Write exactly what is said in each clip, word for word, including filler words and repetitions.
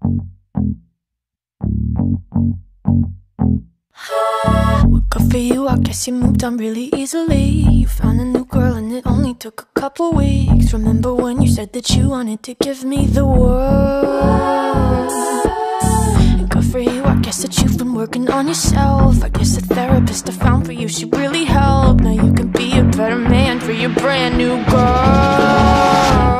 Well, good for you, I guess you moved on really easily. You found a new girl and it only took a couple weeks. Remember when you said that you wanted to give me the world? And good for you, I guess that you've been working on yourself. I guess the therapist I found for you, she really helped. Now you can be a better man for your brand new girl.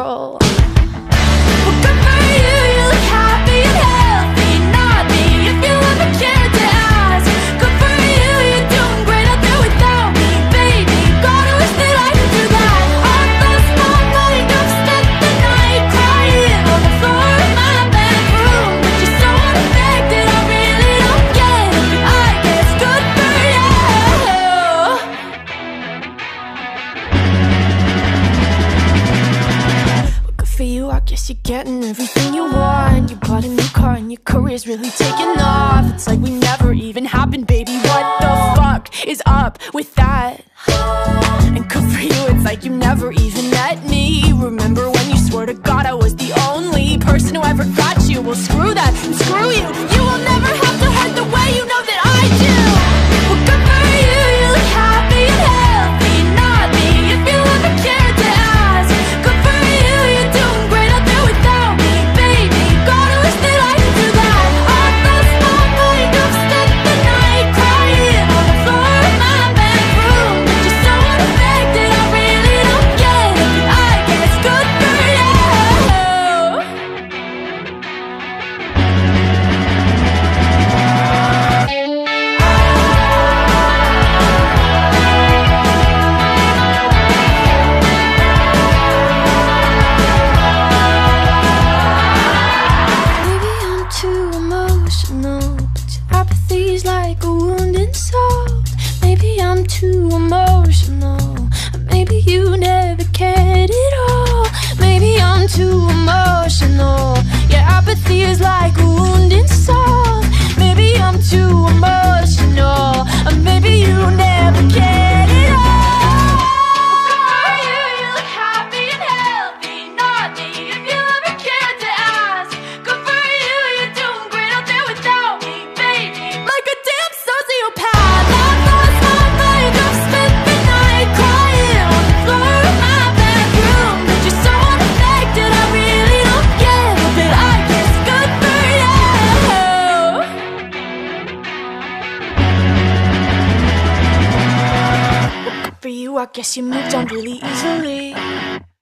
For you, I guess you're getting everything you want. You bought a new car and your career's really taking off. It's like we never even happened, baby. What the fuck is up with that? And good for you, it's like you never even met me. Remember when you swore to God I was the only person who ever got you? Well, screw that and screw you. You will never have to hurt the way you know that I do. Well, good for you, you look happy and healthy. Not me, if you ever cared to ask. Good for you, you're doing great out there without me, baby. God, I wish that I could do that. I lost my mind, I've spent the night crying on the floor of my bedroom. But you're so unaffected, I really don't get it. But I guess good for you. Maybe I'm too emotional, but your apathy's like a wounded soul. Maybe I'm too emotional, or maybe you never cared at all. Maybe I'm too emotional, your apathy is like a wounded soul. Maybe I'm too emotional, or maybe you never cared at all. For you, you look happy and healthy. Not me, if you ever cared to ask. Good for you, you're doing great out there without me, baby. Like a damn sociopath, I've lost my mind. I've spent the night crying on the floor of my bedroom. But you're so unaffected, I really don't get it. But I guess good for you. Well, good for you, I guess you moved on really easily.